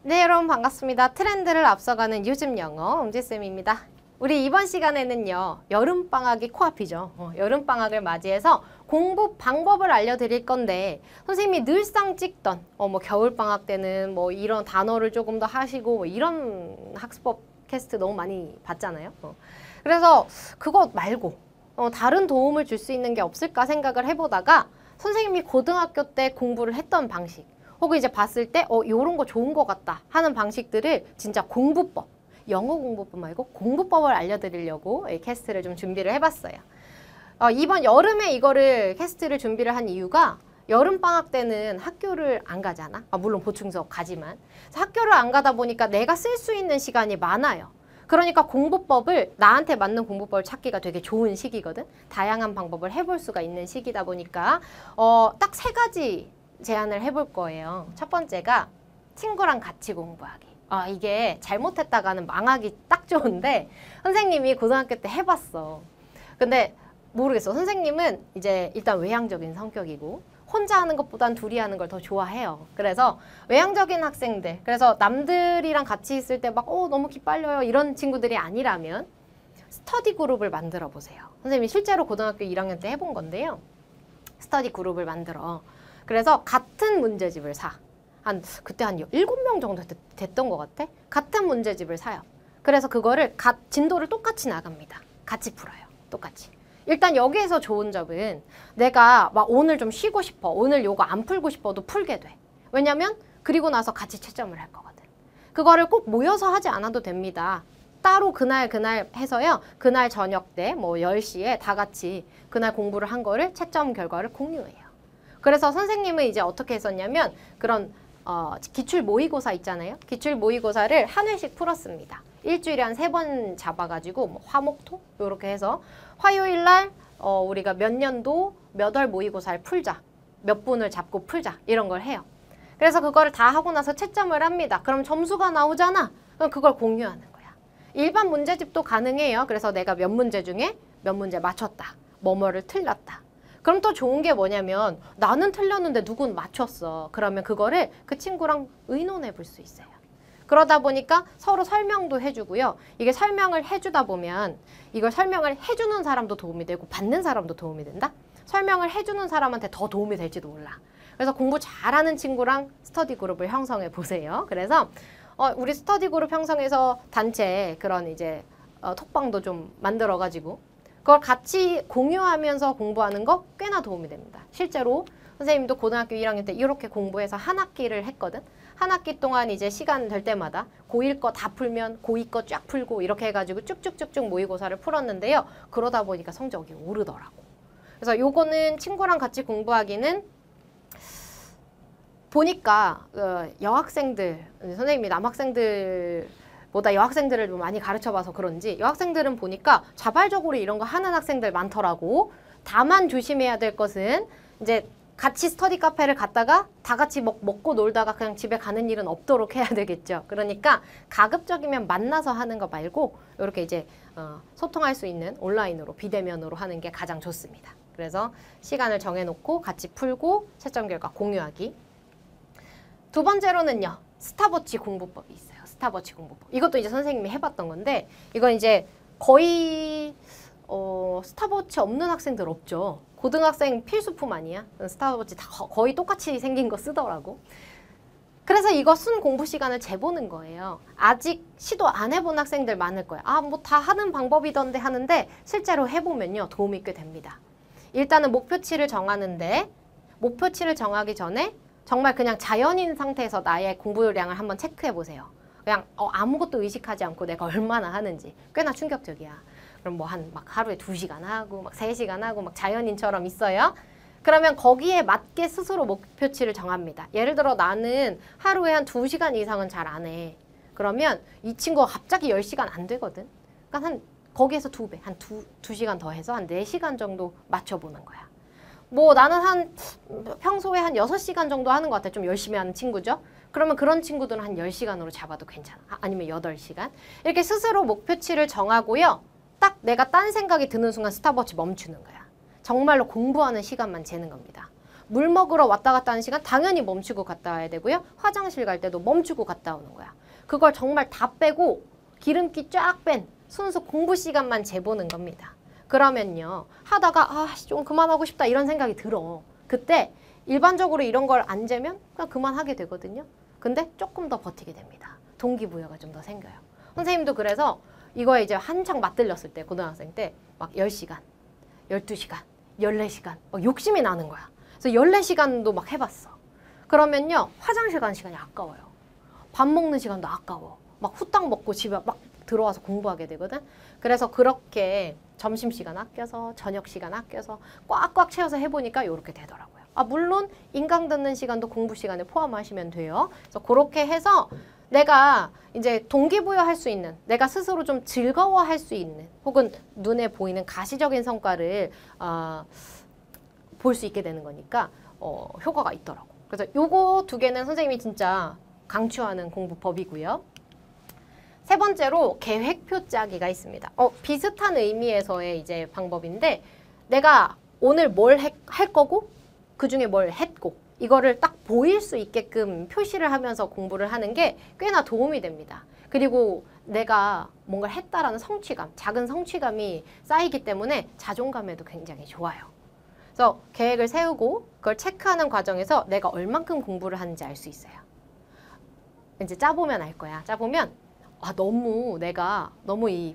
네, 여러분 반갑습니다. 트렌드를 앞서가는 요즘 영어 옹지쌤입니다. 우리 이번 시간에는요, 여름방학이 코앞이죠. 여름방학을 맞이해서 공부 방법을 알려드릴 건데, 선생님이 늘상 찍던, 겨울방학 때는 이런 단어를 조금 더 하시고, 이런 학습법 캐스트 너무 많이 봤잖아요. 그래서 그것 말고, 다른 도움을 줄 수 있는 게 없을까 생각을 해보다가, 선생님이 고등학교 때 공부를 했던 방식, 혹은 이제 봤을 때 요런 거 좋은 거 같다 하는 방식들을 진짜 공부법, 영어 공부법 말고 공부법을 알려드리려고 이 캐스트를 좀 준비를 해봤어요. 이번 여름에 이거를 캐스트를 준비를 한 이유가 여름방학 때는 학교를 안 가잖아. 물론 보충 수업 가지만. 학교를 안 가다 보니까 내가 쓸 수 있는 시간이 많아요. 그러니까 공부법을, 나한테 맞는 공부법을 찾기가 되게 좋은 시기거든. 다양한 방법을 해볼 수가 있는 시기다 보니까 딱 3가지 제안을 해볼 거예요. 첫 번째가 친구랑 같이 공부하기. 이게 잘못했다가는 망하기 딱 좋은데 선생님이 고등학교 때 해봤어. 근데 모르겠어. 선생님은 이제 일단 외향적인 성격이고 혼자 하는 것보단 둘이 하는 걸 더 좋아해요. 그래서 외향적인 학생들, 그래서 남들이랑 같이 있을 때 막 너무 기빨려요 이런 친구들이 아니라면 스터디 그룹을 만들어 보세요. 선생님이 실제로 고등학교 1학년 때 해본 건데요. 스터디 그룹을 만들어. 그래서 같은 문제집을 사. 그때 한 7명 정도 됐던 것 같아. 같은 문제집을 사요. 그래서 그거를 진도를 똑같이 나갑니다. 같이 풀어요. 똑같이. 일단 여기에서 좋은 점은 내가 막 오늘 좀 쉬고 싶어. 오늘 요거 안 풀고 싶어도 풀게 돼. 왜냐면 그리고 나서 같이 채점을 할 거거든. 그거를 꼭 모여서 하지 않아도 됩니다. 따로 그날 해서요. 그날 저녁 때 10시에 다 같이 그날 공부를 한 거를 채점 결과를 공유해요. 그래서 선생님은 이제 어떻게 했었냐면 그런 기출 모의고사 있잖아요. 기출 모의고사를 한 회씩 풀었습니다. 일주일에 한 3번 잡아가지고 화목토 이렇게 해서 화요일 날 우리가 몇 년도 몇 월 모의고사를 풀자. 몇 분을 잡고 풀자. 이런 걸 해요. 그래서 그거를 다 하고 나서 채점을 합니다. 그럼 점수가 나오잖아. 그럼 그걸 공유하는 거야. 일반 문제집도 가능해요. 그래서 내가 몇 문제 중에 몇 문제 맞췄다. 뭐뭐를 틀렸다. 그럼 또 좋은 게 뭐냐면 나는 틀렸는데 누군 맞췄어. 그러면 그거를 그 친구랑 의논해 볼 수 있어요. 그러다 보니까 서로 설명도 해주고요. 이게 설명을 해주다 보면 이걸 설명을 해주는 사람도 도움이 되고 받는 사람도 도움이 된다? 설명을 해주는 사람한테 더 도움이 될지도 몰라. 그래서 공부 잘하는 친구랑 스터디 그룹을 형성해 보세요. 그래서 우리 스터디 그룹 형성해서 단체 그런 이제 톡방도 좀 만들어가지고 그걸 같이 공유하면서 공부하는 거 꽤나 도움이 됩니다. 실제로 선생님도 고등학교 1학년 때 이렇게 공부해서 한 학기를 했거든. 한 학기 동안 이제 시간 될 때마다 고1 거 다 풀면 고2 거 쫙 풀고 이렇게 해가지고 쭉쭉쭉쭉 모의고사를 풀었는데요. 그러다 보니까 성적이 오르더라고. 그래서 요거는 친구랑 같이 공부하기는 보니까 여학생들, 선생님이 남학생들 보다 여학생들을 많이 가르쳐봐서 그런지 여학생들은 보니까 자발적으로 이런 거 하는 학생들 많더라고. 다만 조심해야 될 것은 이제 같이 스터디 카페를 갔다가 다 같이 먹고 놀다가 그냥 집에 가는 일은 없도록 해야 되겠죠. 그러니까 가급적이면 만나서 하는 거 말고 이렇게 이제 소통할 수 있는 온라인으로 비대면으로 하는 게 가장 좋습니다. 그래서 시간을 정해놓고 같이 풀고 채점 결과 공유하기. 두 번째로는요. 스탑워치 공부법이 있어요. 스탑워치 공부법. 이것도 이제 선생님이 해봤던 건데 이건 이제 거의 스탑워치 없는 학생들 없죠. 고등학생 필수품 아니야? 스탑워치 다 거의 똑같이 생긴 거 쓰더라고. 그래서 이거 순 공부 시간을 재보는 거예요. 아직 시도 안 해본 학생들 많을 거예요. 다 하는 방법이던데 하는데 실제로 해보면요. 도움이 꽤 됩니다. 일단은 목표치를 정하는데 목표치를 정하기 전에 정말 그냥 자연인 상태에서 나의 공부량을 한번 체크해 보세요. 그냥 아무것도 의식하지 않고 내가 얼마나 하는지 꽤나 충격적이야. 그럼 막 하루에 2시간 하고 막 3시간 하고 막 자연인처럼 있어요. 그러면 거기에 맞게 스스로 목표치를 정합니다. 예를 들어 나는 하루에 한 2시간 이상은 잘 안 해. 그러면 이 친구가 갑자기 10시간 안 되거든. 그러니까 거기에서 2배, 한 2시간 더 해서 한 4시간 정도 맞춰보는 거야. 나는 평소에 한 6시간 정도 하는 것 같아. 좀 열심히 하는 친구죠. 그러면 그런 친구들은 한 10시간으로 잡아도 괜찮아. 아니면 8시간. 이렇게 스스로 목표치를 정하고요. 딱 내가 딴 생각이 드는 순간 스탑워치 멈추는 거야. 정말로 공부하는 시간만 재는 겁니다. 물 먹으러 왔다 갔다 하는 시간 당연히 멈추고 갔다 와야 되고요. 화장실 갈 때도 멈추고 갔다 오는 거야. 그걸 정말 다 빼고 기름기 쫙 뺀 순수 공부 시간만 재보는 겁니다. 그러면요. 하다가 좀 그만하고 싶다 이런 생각이 들어. 그때 일반적으로 이런 걸 안 재면 그냥 그만하게 되거든요. 근데 조금 더 버티게 됩니다. 동기부여가 좀 더 생겨요. 선생님도 그래서 이거에 이제 한창 맞들렸을 때 고등학생 때 막 10시간, 12시간, 14시간 욕심이 나는 거야. 그래서 14시간도 막 해봤어. 그러면요. 화장실 가는 시간이 아까워요. 밥 먹는 시간도 아까워. 막 후딱 먹고 집에 막 들어와서 공부하게 되거든. 그래서 그렇게 점심시간 아껴서 저녁시간 아껴서 꽉꽉 채워서 해보니까 이렇게 되더라고요. 물론 인강 듣는 시간도 공부 시간에 포함하시면 돼요. 그래서 그렇게 해서 내가 이제 동기부여할 수 있는, 내가 스스로 좀 즐거워할 수 있는 혹은 눈에 보이는 가시적인 성과를 볼 수 있게 되는 거니까 효과가 있더라고. 그래서 요거 두 개는 선생님이 진짜 강추하는 공부법이고요. 세 번째로 계획표 짜기가 있습니다. 비슷한 의미에서의 이제 방법인데 내가 오늘 뭘 할 거고 그 중에 뭘 했고 이거를 딱 보일 수 있게끔 표시를 하면서 공부를 하는 게 꽤나 도움이 됩니다. 그리고 내가 뭔가를 했다라는 성취감, 작은 성취감이 쌓이기 때문에 자존감에도 굉장히 좋아요. 그래서 계획을 세우고 그걸 체크하는 과정에서 내가 얼만큼 공부를 하는지 알 수 있어요. 이제 짜보면 알 거야. 짜보면 내가 너무 이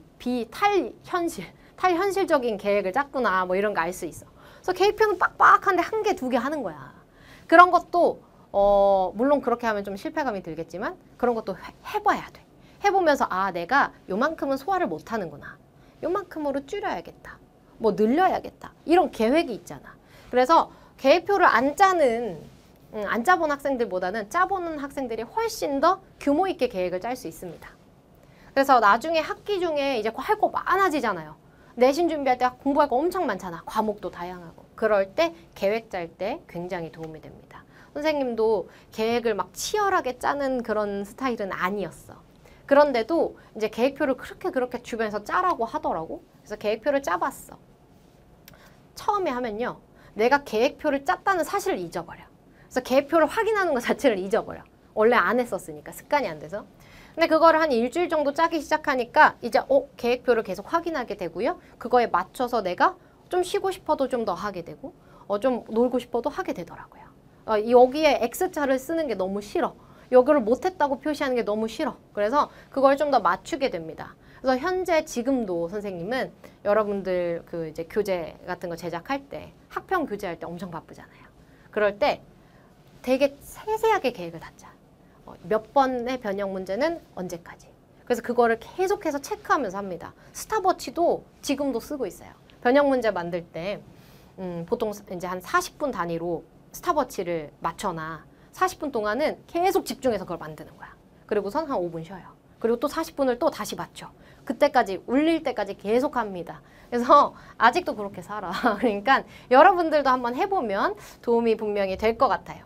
탈현실적인 계획을 짰구나 뭐 이런 거 알 수 있어. 그래서 계획표는 빡빡한데 한 개, 두 개 하는 거야. 그런 것도 물론 그렇게 하면 좀 실패감이 들겠지만 그런 것도 해봐야 돼. 해보면서 내가 요만큼은 소화를 못하는구나. 요만큼으로 줄여야겠다. 뭐 늘려야겠다. 이런 계획이 있잖아. 그래서 계획표를 안 짜본 학생들보다는 짜보는 학생들이 훨씬 더 규모 있게 계획을 짤 수 있습니다. 그래서 나중에 학기 중에 이제 할 거 많아지잖아요. 내신 준비할 때 공부할 거 엄청 많잖아. 과목도 다양하고. 그럴 때 계획 짤 때 굉장히 도움이 됩니다. 선생님도 계획을 막 치열하게 짜는 그런 스타일은 아니었어. 그런데도 이제 계획표를 그렇게 주변에서 짜라고 하더라고. 그래서 계획표를 짜봤어. 처음에 하면요. 내가 계획표를 짰다는 사실을 잊어버려. 그래서 계획표를 확인하는 것 자체를 잊어버려. 원래 안 했었으니까 습관이 안 돼서. 근데 그거를 한 일주일 정도 짜기 시작하니까 이제 계획표를 계속 확인하게 되고요. 그거에 맞춰서 내가 좀 쉬고 싶어도 좀 더 하게 되고 좀 놀고 싶어도 하게 되더라고요. 여기에 X자를 쓰는 게 너무 싫어. 여기를 못했다고 표시하는 게 너무 싫어. 그래서 그걸 좀 더 맞추게 됩니다. 그래서 현재 지금도 선생님은 여러분들 그 이제 교재 같은 거 제작할 때 학평 교재할 때 엄청 바쁘잖아요. 그럴 때 되게 세세하게 계획을 다 짜. 몇 번의 변형 문제는 언제까지. 그래서 그거를 계속해서 체크하면서 합니다. 스탑워치도 지금도 쓰고 있어요. 변형 문제 만들 때 보통 이제 한 40분 단위로 스탑워치를 맞춰놔. 40분 동안은 계속 집중해서 그걸 만드는 거야. 그리고선 한 5분 쉬어요. 그리고 또 40분을 또 다시 맞춰. 그때까지 울릴 때까지 계속 합니다. 그래서 아직도 그렇게 살아. 그러니까 여러분들도 한번 해보면 도움이 분명히 될 것 같아요.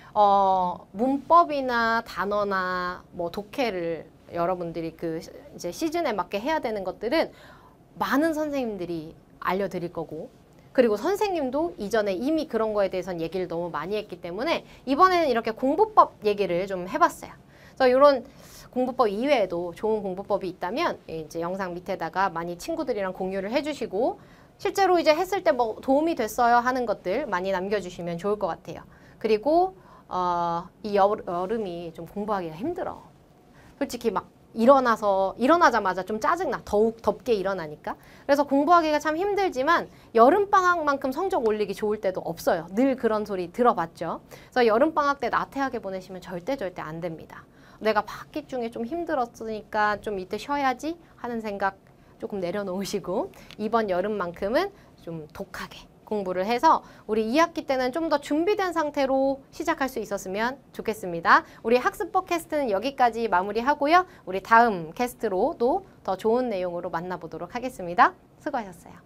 문법이나 단어나 뭐 독해를 여러분들이 그 이제 시즌에 맞게 해야 되는 것들은 많은 선생님들이 알려드릴 거고, 그리고 선생님도 이전에 이미 그런 거에 대해서는 얘기를 너무 많이 했기 때문에 이번에는 이렇게 공부법 얘기를 좀 해봤어요. 그래서 이런 공부법 이외에도 좋은 공부법이 있다면 이제 영상 밑에다가 많이 친구들이랑 공유를 해주시고, 실제로 이제 했을 때 뭐 도움이 됐어요 하는 것들 많이 남겨주시면 좋을 것 같아요. 그리고 이 여름이 좀 공부하기가 힘들어. 솔직히 막 일어나자마자 좀 짜증나. 더욱 덥게 일어나니까. 그래서 공부하기가 참 힘들지만 여름방학만큼 성적 올리기 좋을 때도 없어요. 늘 그런 소리 들어봤죠. 그래서 여름방학 때 나태하게 보내시면 절대 안 됩니다. 내가 학기 중에 좀 힘들었으니까 좀 이때 쉬어야지 하는 생각 조금 내려놓으시고, 이번 여름만큼은 좀 독하게 공부를 해서 우리 2학기 때는 좀 더 준비된 상태로 시작할 수 있었으면 좋겠습니다. 우리 학습법 캐스트는 여기까지 마무리하고요. 우리 다음 캐스트로도 더 좋은 내용으로 만나보도록 하겠습니다. 수고하셨어요.